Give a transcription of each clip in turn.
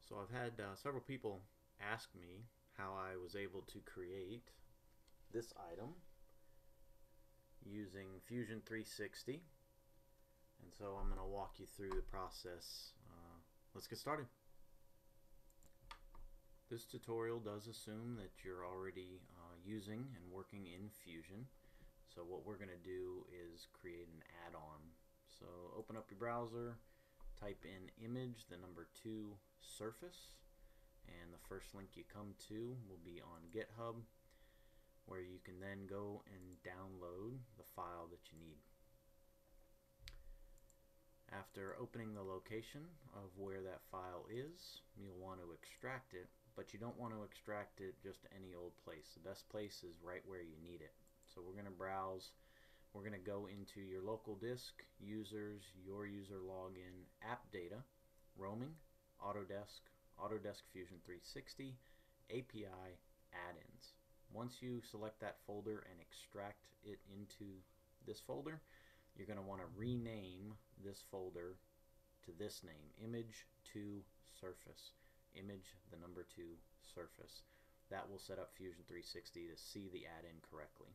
So I've had several people ask me how I was able to create this item using Fusion 360, and so I'm going to walk you through the process. Let's get started. This tutorial does assume that you're already using and working in Fusion. So what we're going to do is create an add-on. So open up your browser, type in Image2Surface, and the first link you come to will be on GitHub, where you can then go and download the file that you need. After opening the location of where that file is, you'll want to extract it, but you don't want to extract it just any old place. The best place is right where you need it. So we're going to browse. We're going to go into your local disk, users, your user login, app data, roaming, Autodesk, Autodesk Fusion 360, API, add-ins. Once you select that folder and extract it into this folder, you're going to want to rename this folder to this name, Image2Surface. Image, the number 2, surface. That will set up Fusion 360 to see the add-in correctly.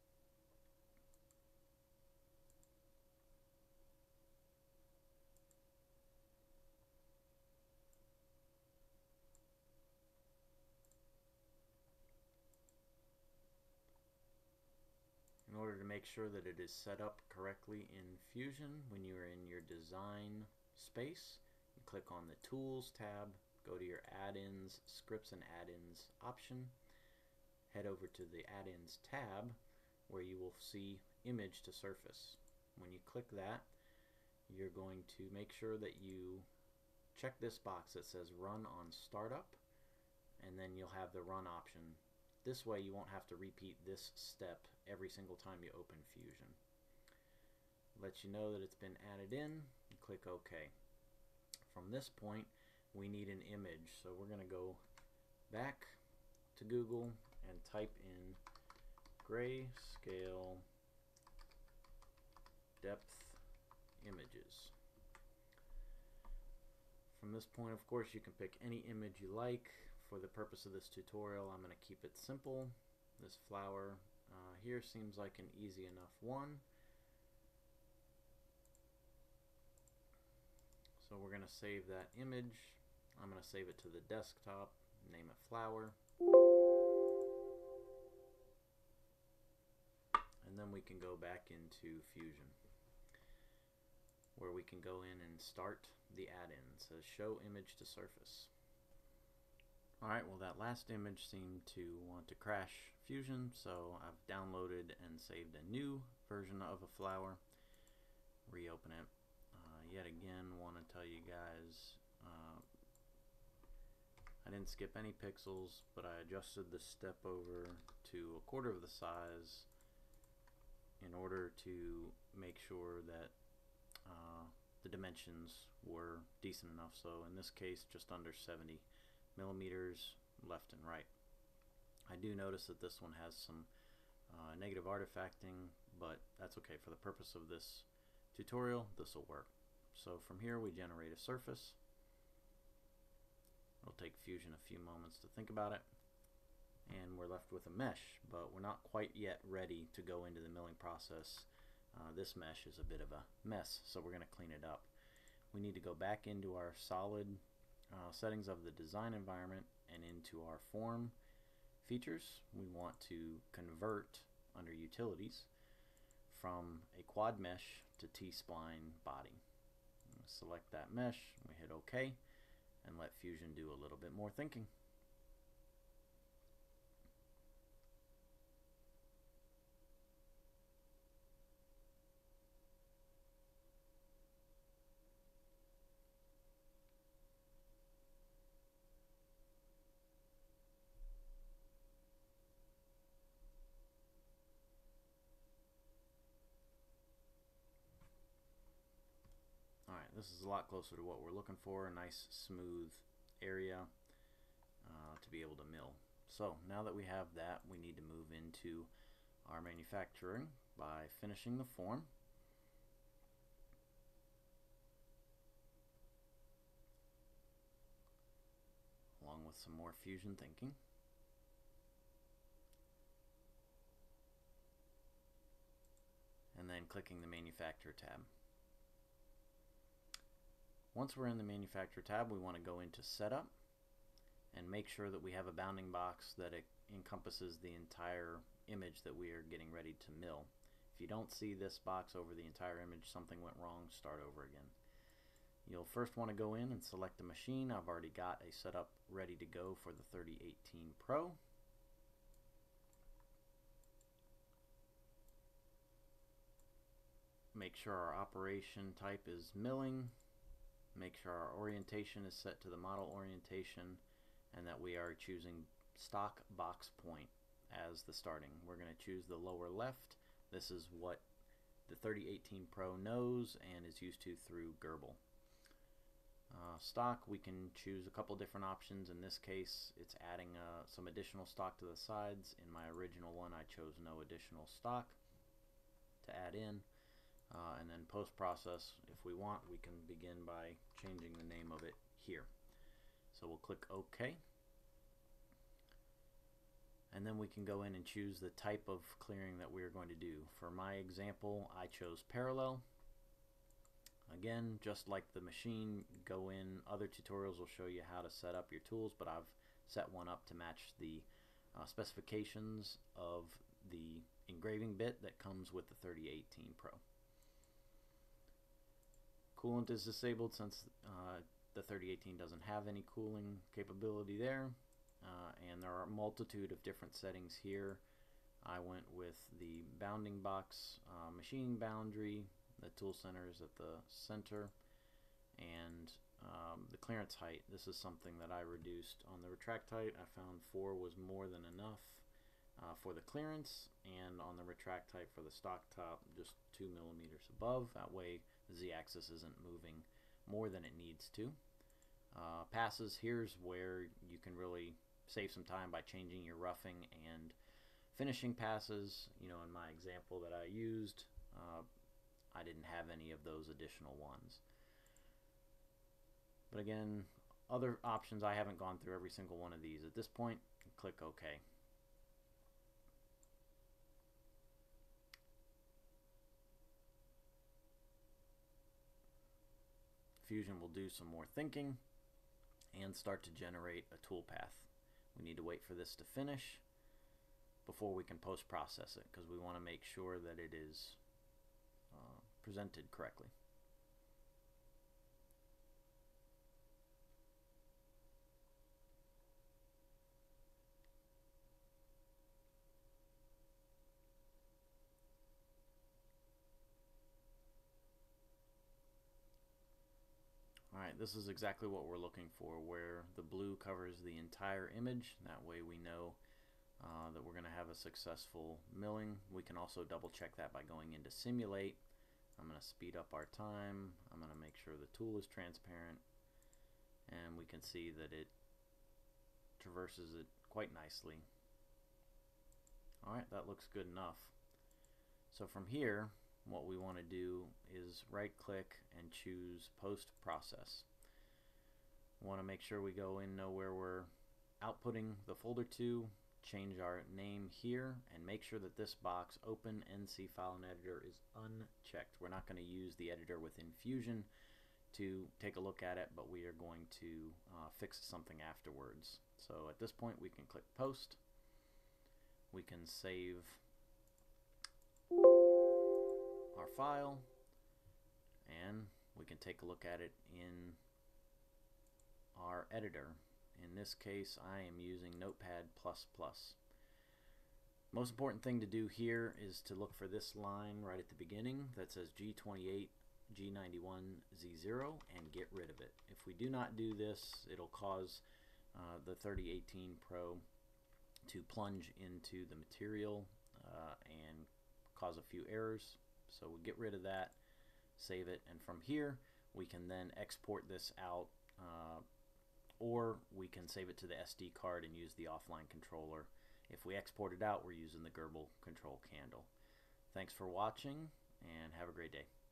In order to make sure that it is set up correctly in Fusion, when you're in your design space, you click on the Tools tab, go to your Add-ins, Scripts and Add-ins option, head over to the Add-ins tab, where you will see Image2Surface. When you click that, you're going to make sure that you check this box that says Run on Startup, and then you'll have the Run option. This way you won't have to repeat this step every single time you open Fusion. Let you know that it's been added in, and click OK. From this point, we need an image, so we're going to go back to Google and type in grayscale depth images. From this point, of course, you can pick any image you like. For the purpose of this tutorial, I'm going to keep it simple. This flower here seems like an easy enough one. So we're going to save that image. I'm going to save it to the desktop, name it flower. And then we can go back into Fusion, where we can go in and start the add-in. It says show image to surface. Alright, well that last image seemed to want to crash Fusion, so I've downloaded and saved a new version of a flower. Reopen it. Yet again, want to tell you guys, I didn't skip any pixels, but I adjusted the step over to 1/4 of the size in order to make sure that the dimensions were decent enough. So in this case, just under 70 millimeters left and right. I do notice that this one has some negative artifacting, but that's okay. For the purpose of this tutorial, this will work. So from here we generate a surface. It'll take Fusion a few moments to think about it, and we're left with a mesh, but we're not quite yet ready to go into the milling process. This mesh is a bit of a mess, so we're going to clean it up. We need to go back into our solid settings of the design environment and into our form features. We want to convert under utilities from a quad mesh to T-spline body. Select that mesh, we hit OK, and let Fusion do a little bit more thinking. Alright, this is a lot closer to what we're looking for, a nice smooth area to be able to mill. So now that we have that, we need to move into our manufacturing by finishing the form. with some more fusion thinking. And then clicking the Manufacturer tab. Once we're in the Manufacturer tab, we want to go into Setup and make sure that we have a bounding box that it encompasses the entire image that we are getting ready to mill. If you don't see this box over the entire image, something went wrong, start over again. You'll first want to go in and select the machine. I've already got a setup ready to go for the 3018 Pro. Make sure our operation type is milling. Make sure our orientation is set to the model orientation, and that we are choosing stock box point as the starting. We're going to choose the lower left. This is what the 3018 Pro knows and is used to through Gerbil. Stock, we can choose a couple different options. In this case, it's adding some additional stock to the sides. In my original one, I chose no additional stock to add in. And then post-process, if we want, we can begin by changing the name of it here. So we'll click OK. And then we can go in and choose the type of clearing that we are going to do. For my example, I chose parallel. Again, just like the machine, go in. Other tutorials will show you how to set up your tools, but I've set one up to match the specifications of the engraving bit that comes with the 3018 Pro. Coolant is disabled since the 3018 doesn't have any cooling capability there. And there are a multitude of different settings here. I went with the bounding box, machining boundary, the tool center is at the center, and the clearance height. This is something that I reduced. On the retract height, I found 4 was more than enough for the clearance, and on the retract height for the stock top, just 2 millimeters above. That way the z-axis isn't moving more than it needs to. Passes, here's where you can really save some time by changing your roughing and finishing passes. You know, in my example that I used, I didn't have any of those additional ones. But again, other options, I haven't gone through every single one of these. At this point, click OK. Fusion will do some more thinking and start to generate a toolpath. We need to wait for this to finish before we can post-process it, because we want to make sure that it is presented correctly. Alright, this is exactly what we're looking for, where the blue covers the entire image. That way we know that we're going to have a successful milling. We can also double check that by going into Simulate. I'm going to speed up our time. I'm going to make sure the tool is transparent, and we can see that it traverses it quite nicely. Alright, that looks good enough. So from here, what we want to do is right click and choose Post Process. We want to make sure we go in, know where we're outputting the folder to, change our name here, and make sure that this box, Open NC File and Editor, is unchecked. We're not going to use the editor within Fusion to take a look at it, but we are going to fix something afterwards. So at this point we can click Post. We can save our file, and we can take a look at it in our editor. In this case, I am using Notepad++. Most important thing to do here is to look for this line right at the beginning that says G28 G91 Z0 and get rid of it. If we do not do this, it'll cause the 3018 Pro to plunge into the material and cause a few errors. So we'll get rid of that, save it, and from here we can then export this out, or we can save it to the SD card and use the offline controller. If we export it out, we're using the Gerbil control candle. Thanks for watching, and have a great day.